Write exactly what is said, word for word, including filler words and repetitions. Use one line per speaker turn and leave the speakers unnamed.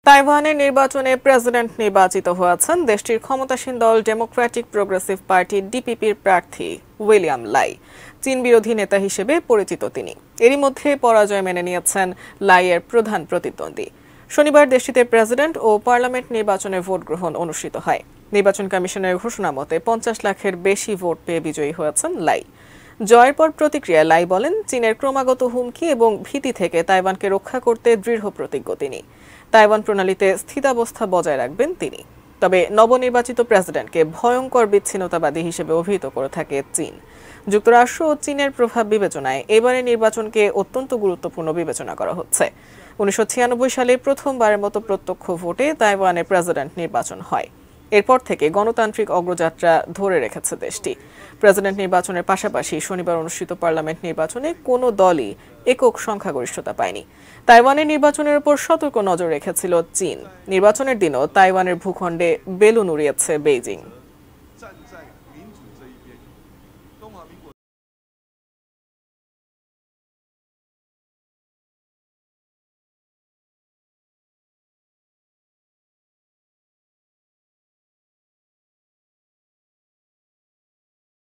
তাইওয়ানের নির্বাচনে প্রেসিডেন্ট নির্বাচিত হয়েছেন দেশটির ক্ষমতাসীন দল ডেমোক্রেটিক প্রোগ্রেসিভ পার্টি ডিপিপির প্রার্থী উইলিয়াম লাই। চীন বিরোধী নেতা হিসেবে পরিচিত তিনি। এরই মধ্যে পরাজয় মেনে নিয়েছেন লাইয়ের প্রধান প্রতিদ্বন্দ্বী। শনিবার দেশটিতে প্রেসিডেন্ট ও পার্লামেন্ট নির্বাচনে ভোট গ্রহণ অনুষ্ঠিত হয়। নির্বাচন কমিশনের ঘোষণা মতে পঞ্চাশ লাখের বেশি ভোট পেয়ে বিজয়ী হয়েছেন লাই। জয়ের পর প্রতিক্রিয়া লাই বলেন, চীনের ক্রমাগত হুমকি এবং ভীতি থেকে তাইওয়ানকে রক্ষা করতে দৃঢ় প্রতিজ্ঞ তিনি। তাইওয়ান প্রণালীতে স্থিতাবস্থা বজায় রাখবেন তিনি। তবে নবনির্বাচিত প্রেসিডেন্টকে ভয়ঙ্কর বিচ্ছিন্নতাবাদী হিসেবে অভিহিত করে থাকে চীন। যুক্তরাষ্ট্র ও চীনের প্রভাব বিবেচনায় এবারের নির্বাচনকে অত্যন্ত গুরুত্বপূর্ণ বিবেচনা করা হচ্ছে। উনিশশো ছিয়ানব্বই সালে প্রথমবারের মতো প্রত্যক্ষ ভোটে তাইওয়ানের প্রেসিডেন্ট নির্বাচন হয়। এরপর থেকে গণতান্ত্রিক অগ্রযাত্রা ধরে রেখেছে দেশটি। প্রেসিডেন্ট নির্বাচনের পাশাপাশি শনিবার অনুষ্ঠিত পার্লামেন্ট নির্বাচনে কোনো দলই একক সংখ্যাগরিষ্ঠতা পায়নি। তাইওয়ানের নির্বাচনের উপর সতর্ক নজর রেখেছিল চীন। নির্বাচনের দিনও তাইওয়ানের ভূখণ্ডে বেলুন উড়িয়েছে বেইজিং।